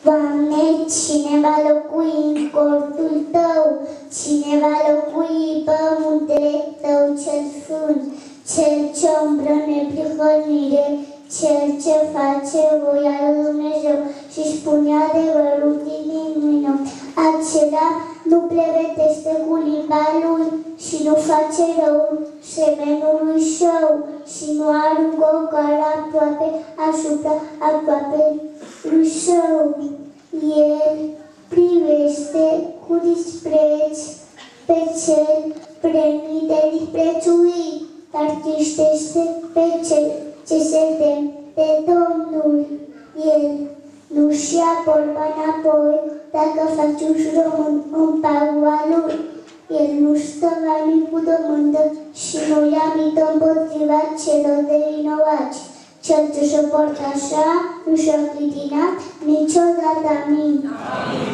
Doamne, cine va locui în cortul Tău? Cine va locui pământele Tău cel sfânt? Cel ce umblă în neprihănire, Cel ce face voia lui Dumnezeu și spune adevărul din inimă. Acela nu plevetește cu limba lui și nu face rău semenului său și nu aruncă o cară asupra aproapelui său. El privește cu dispreț pe cel prenit de disprețuit, dar tristește pe cel ce se tem de Domnul. El nu-și ia vorba înapoi dacă face un jurământ în paua lui. El nu stă la cu domândă și nu ia mită împotriva celor de vinovați. Cel ce se poartă așa nu și-a clitinat niciodată. Amin.